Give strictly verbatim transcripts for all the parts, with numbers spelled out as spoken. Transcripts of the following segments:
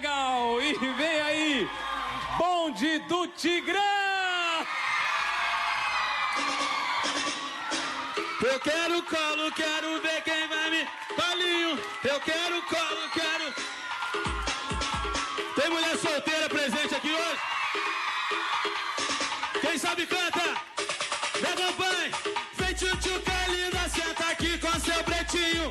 Legal. E vem aí, Bonde do Tigrão. Eu quero colo, quero ver quem vai me... Colinho, eu quero colo, quero... Tem mulher solteira presente aqui hoje? Quem sabe canta? Leva pai, vem tchutchuca linda, senta aqui com seu pretinho.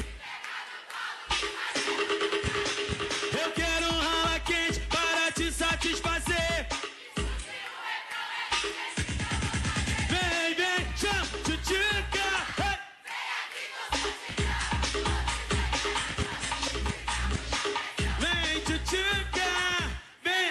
Eu quero um rala quente para te satisfazer. Vem, vem, chama, tchutchuca. Vem, tchutchuca. Vem.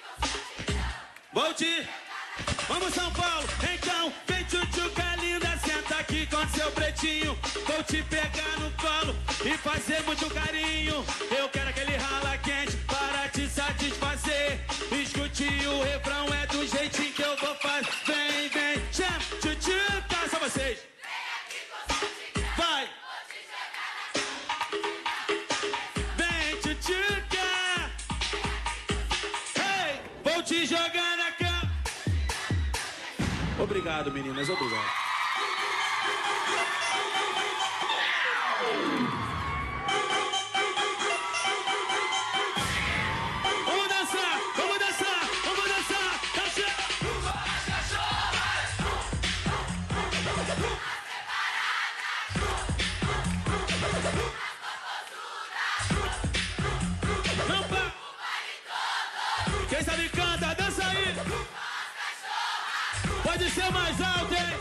Volte. Vamos, São Paulo. Então, vem, tchutchuca linda, senta aqui com seu pretinho. Vou te pegar no colo e fazer muito carinho. Eu quero aquele rala quente para te satisfazer. Escute o refrão, é do jeitinho que eu vou fazer. Vem, vem, chama, tchutchuca. Só vocês. Vai. Vem, tchutchuca. Hey, vou te jogar na cama. Obrigado, meninas, obrigado. Vamos dançar, vamos dançar, vamos dançar. Não para. Quem sabe canta, dança aí. Pode ser mais alto, hein?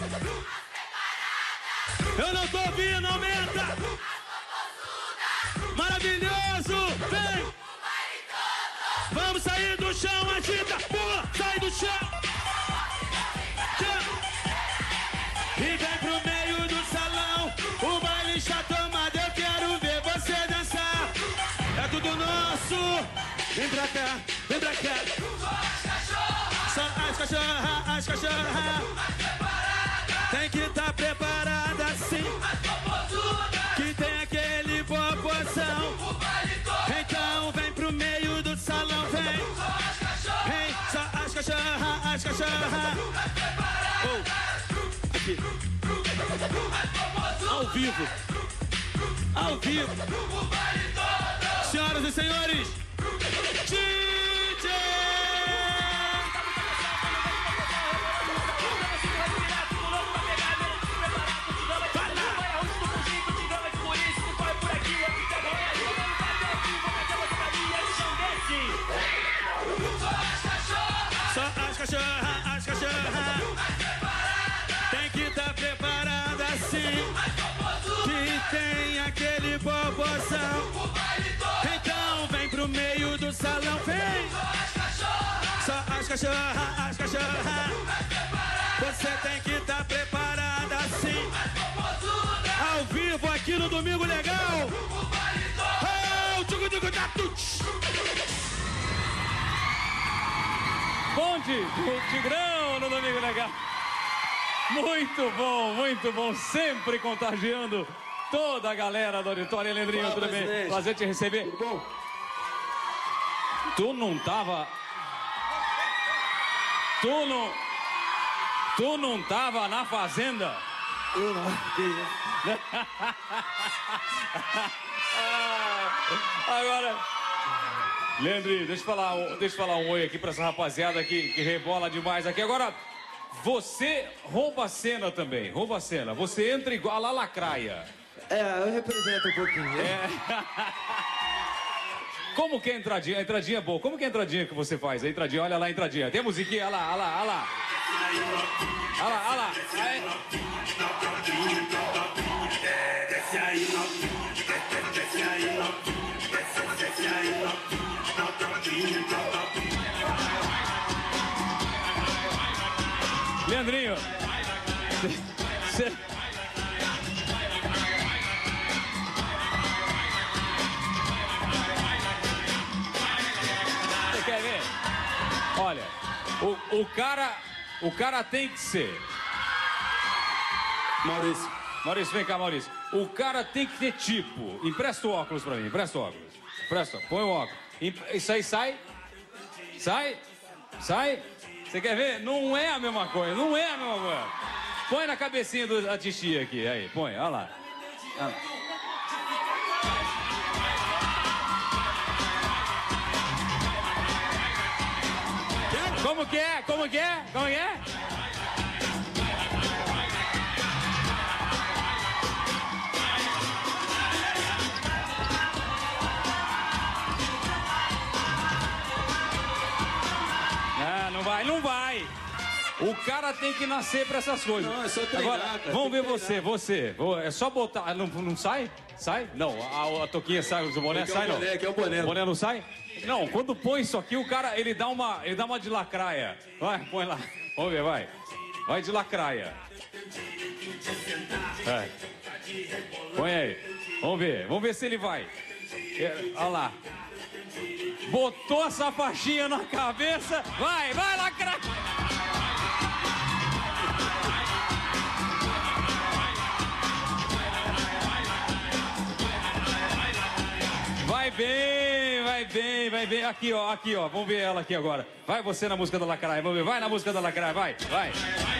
Eu não tô ouvindo, aumenta! Maravilhoso! Vem! Vamos sair do chão, agita! Pula! Sai do chão! E vem pro meio do salão. O baile está tomado, eu quero ver você dançar. É tudo nosso! Vem pra cá, vem pra cá! Só as cachorras, as cachorras tem que estar preparada sim. Que tem aquele popozão. Então vem pro meio do salão, vem. Vem, só as cachorras, as cachorras. Oh, aqui. Ao vivo. Ao vivo. Senhoras e senhores, D J! Só as cachorras, as cachorras tem que estar preparada assim. Que tem aquele bobozão. Então vem pro meio do salão, vem. Só as cachorras, as cachorras você tem que estar preparada assim. Ao vivo aqui no Domingo Legal. Oh, tchugu, tchugu, tatu. Bonde do Tigrão no Domingo Legal. Muito bom, muito bom. Sempre contagiando toda a galera do auditório. Leandrinho, Fala, tudo bem? presidente. Prazer te receber. Tudo bom? Tu não tava... Tu não... Tu não tava na fazenda? Eu não. Que isso? Agora... Leandrinho, deixa eu falar, um- deixa eu falar um oi aqui pra essa rapaziada que, que rebola demais aqui. Agora, você rouba a cena também, rouba a cena. Você entra igual a La Lacraia. É, eu represento um pouquinho. É. Como que é a entradinha? A entradinha é boa. Como que é a entradinha que você faz? A entradinha, olha lá a entradinha. Tem a musiquinha, olha lá, olha lá, olha lá. Olha lá, olha lá. Aí. Desce aí, novinha, desce, desce aí, novinha, desce, desce aí, novinha, novinha, novinha. Leandrinho. Cê... Você quer ver? Olha, o, o cara, o cara tem que ser. Maurício. Maurício, vem cá, Maurício. O cara tem que ter tipo. Empresta o óculos pra mim, empresta o óculos. Empresta, põe o óculos. Isso aí sai. Sai. Sai. Você quer ver? Não é a mesma coisa. Não é a mesma coisa. Põe na cabecinha da titia aqui. Aí, põe. Olha lá. Olha lá. Como que é? Como que é? Como que é? Ah, não vai, não vai. O cara tem que nascer pra essas coisas. Não, é só treinar, Agora, cara, vamos ver tem que você, você. É só botar. Não, não sai? Sai? Não, a, a toquinha sai, o boné Aqui é o sai, não. boné, aqui é o boné. O boné não sai? Não, quando põe isso aqui, o cara, ele dá uma, ele dá uma de lacraia. Vai, põe lá. Vamos ver, vai. Vai de lacraia. É. Põe aí. Vamos ver, vamos ver se ele vai. É, olha lá. Botou essa faixinha na cabeça. Vai, vai lacraia. Vai bem, vai bem, vai bem. Aqui, ó, aqui, ó. Vamos ver ela aqui agora. Vai você na música da lacraia. Vamos ver. Vai na música da lacraia, vai, vai.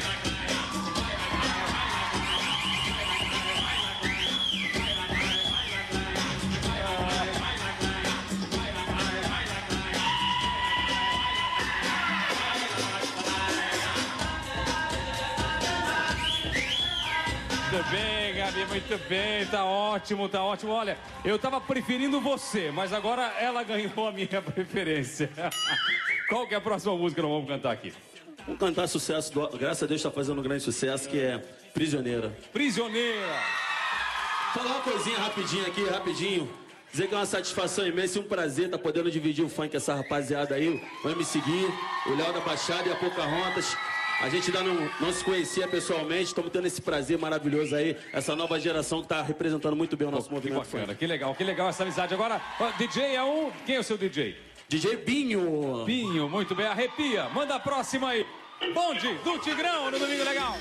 Muito bem, Gabi, muito bem, tá ótimo, tá ótimo. Olha, eu tava preferindo você, mas agora ela ganhou a minha preferência. Qual que é a próxima música que nós vamos cantar aqui? Vamos cantar sucesso, do... graças a Deus está fazendo um grande sucesso, que é Prisioneira. Prisioneira. Falar uma coisinha rapidinho aqui, rapidinho. Dizer que é uma satisfação imensa e um prazer estar podendo dividir o funk com essa rapaziada aí. Vai me seguir, o Léo da Baixada e a Pocahontas. A gente ainda não, não se conhecia pessoalmente, estamos tendo esse prazer maravilhoso aí, essa nova geração que está representando muito bem o nosso Pô, movimento. Que bacana, que legal, que legal essa amizade. Agora, ó, D J é um... Quem é o seu D J? D J Binho. Binho, muito bem, arrepia. Manda a próxima aí. Bonde do Tigrão no Domingo Legal.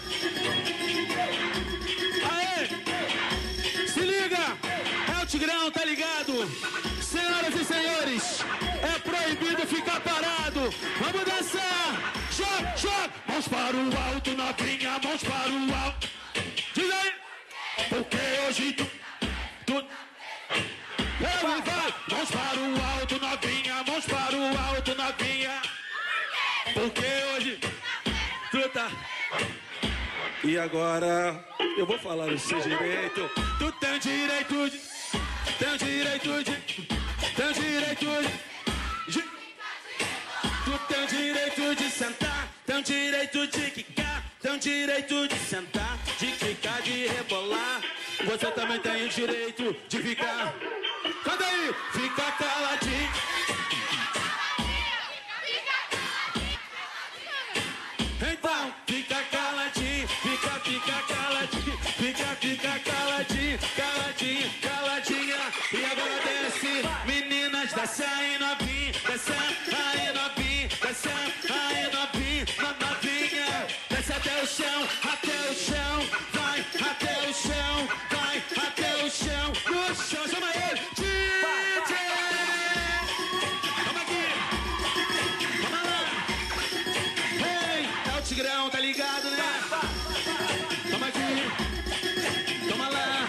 Aê! Se liga! É o Tigrão, tá ligado? Senhoras e senhores, é proibido ficar parado. Vamos dançar! Joga, joga! Mãos para o alto, novinha, mãos para o alto. Diz aí! Porque hoje tu... tu... Ele vai! Mãos para o alto, novinha, mãos para o alto, novinha. Porque hoje tu tá... E agora eu vou falar o seu direito. Tu tem direito de... Tem direito de... Tem direito de... de... Tu tem direito de sentar, tem direito de quicar, tem direito de sentar, de quicar, de rebolar. Você também tem o direito de ficar. Canta aí, fica caladinho. Então, fica caladinho, fica, fica caladinho, fica, fica caladinho, caladinho, caladinha. E agora desce, meninas, desce aí novinha, desce aí novinha, desce aí novinha, novinha. Desce até o chão, até o chão, vai até o chão, vai até o chão, no chão, chama ele, D J. Vamos aqui, vamos lá. Ei, é o Tigrão, tá ligado, né? Toma aqui, toma lá.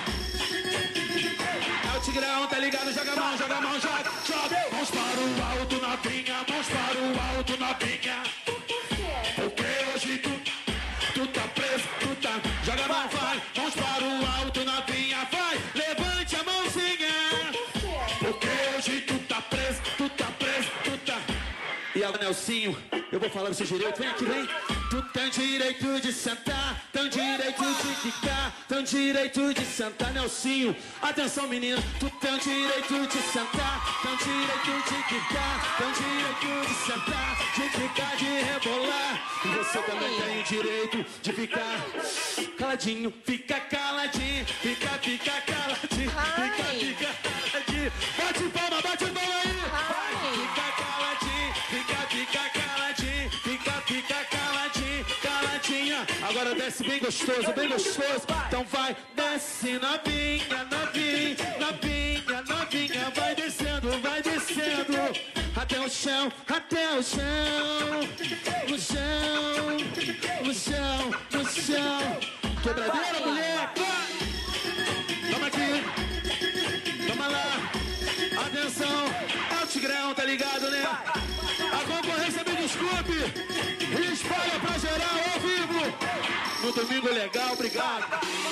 É o Tigrão, tá ligado? Joga a mão, joga a mão, joga, joga. Mãos para o alto, novinha, mãos para o alto, novinha. Porque hoje tu, tu tá preso, tu tá. Joga a mão, vai. Mãos para o alto, novinha, vai. Levante a mãozinha. Porque hoje tu tá preso, tu tá preso, tu tá. E agora, Nelsinho, eu vou falar o seu direito. Vem aqui, vem. Tu tem direito de sentar, tem direito de quicar, tem direito de sentar, Nelsinho. Atenção, menino, tu tem direito de sentar, tem direito de quicar, tem direito de sentar, de quicar, de rebolar. E você também tem o direito de ficar caladinho, fica caladinho, fica, fica caladinho, fica, fica caladinho. Bate palma, bate palma aí. Vai, fica caladinho, fica, fica caladinho, fica, fica caladinho, caladinha. Agora desce bem gostoso, bem gostoso. Então vai, desce novinha, novinha, novinha, novinha. novinha, vai descendo, vai descendo. Até o chão, até o chão. No chão, no chão, no chão. Quebradeira, moleque. Toma aqui. Toma lá. Atenção. É o Tigrão, tá ligado, né? A concorrência, me desculpe. E espalha pra geral ao vivo. No domingo legal, obrigado.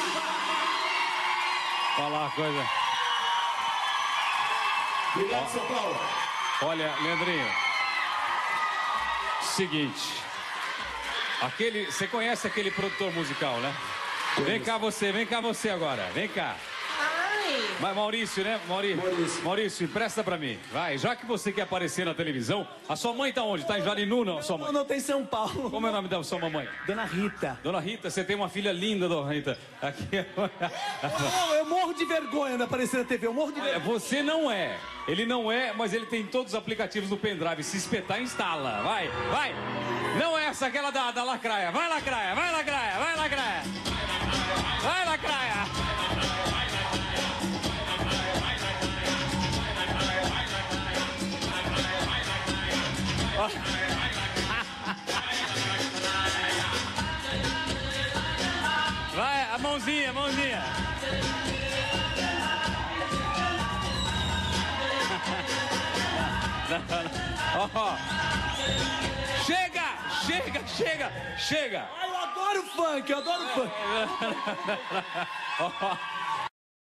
Falar uma coisa. Obrigado, São Paulo. Olha, Leandrinho. Seguinte. Aquele. Você conhece aquele produtor musical, né? Vem cá você, vem cá você agora. Vem cá. Mas Maurício, né? Mauri... Maurício. Maurício, empresta pra mim. Vai, já que você quer aparecer na televisão, a sua mãe tá onde? Tá em Jarinu, não? Sua mãe? Não, não tem São Paulo. Como é o nome da sua mamãe? Dona Rita. Dona Rita, você tem uma filha linda, Dona Rita. Aqui é... Oh, eu morro de vergonha de aparecer na T V, eu morro de vergonha. Você não é. Ele não é, mas ele tem todos os aplicativos do pendrive. Se espetar, instala. Vai, vai. Não é essa, aquela da, da lacraia. Vai, lacraia, vai, lacraia, vai, lacraia. Vai, lacraia. Vai, a mãozinha, a mãozinha. Não, não. Oh. Chega, chega, chega, chega. Ai, eu adoro funk, eu adoro funk. Oh.